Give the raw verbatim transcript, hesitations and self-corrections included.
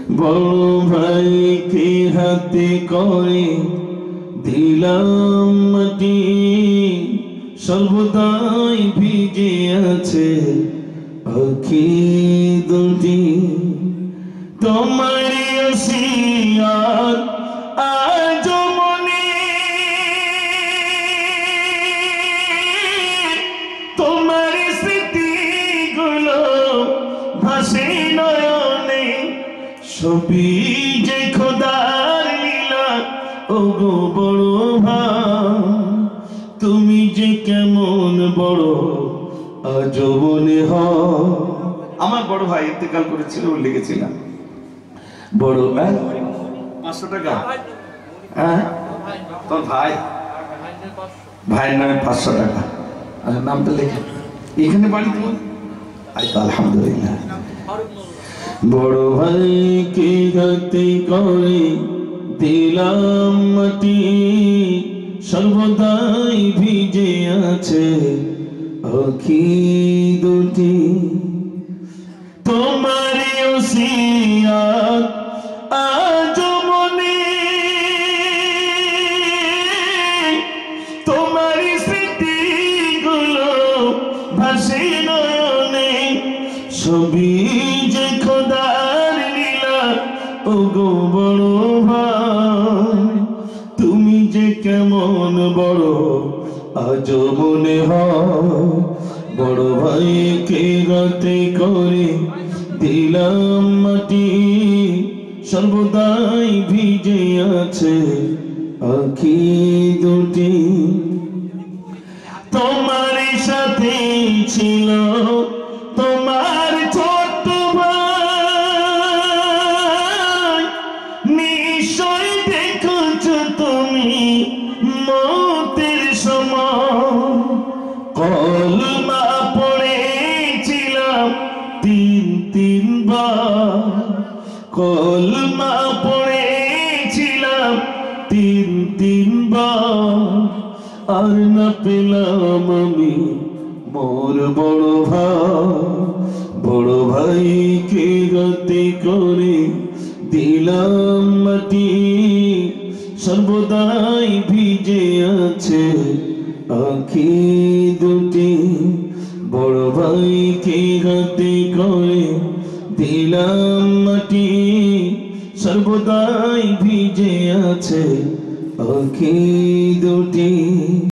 বড় ভাইকে হাতে করে দিলাম মাটি, সর্বদাই ভিজে আছে আঁখি দুটি। তোমার ওসিয়ত আজ মনে, তোমার স্মৃতিগুলো ভাসে নয়নে, সবই যে খোদার লীলা। ওগো বড় ভাই তুমি যে কেমন বড় আজ মনে হয়। আমার বড় ভাই ইন্তেকাল করেছিল, লিখেছিলাম বড় ভাই পাঁচশো টাকা। হ্যাঁ তোর ভাই ভাইয়ের নামে পাঁচশো টাকা। আচ্ছা নামটা লেখে এখানে বাড়ি তোমার। আচ্ছা আলহামদুলিল্লাহ। বড় ভাইকে হাতে করে দিলাম মাটি, সর্বদাই ভিজে আছে আঁখি দুটি। তোমার ওসিয়ত আজ মনে, তোমার স্মৃতিগুলো ভাসে নয়নে, সবই যে খোদার লীলা। ওগো বড় ভাই তুমি যে কেমন বড় আজ মনে হয়। বড় ভাইকে হাতে করে দিলাম মাটি, সর্বদাই ভিজে আছে আঁখি দুটি। তোমার সাথে ছিল তোমার ছোট ভাই, নিশ্চয় দেখেছো তুমি মতের সময়। কলমা পড়েছিলাম তিন তিনবার, কলমা পড়েছিলাম তিন তিনবার। আর না পেলাম আমি মোর বড় ভাই, বড় ভাইকে হাতে করে দিলাম মাটি, সর্বদাই ভিজে আছে আঁখি দুটি। বড় ভাইকে হাতে করে দিলাম মাটি, সর্বদাই ভিজে আছে আঁখি দুটি।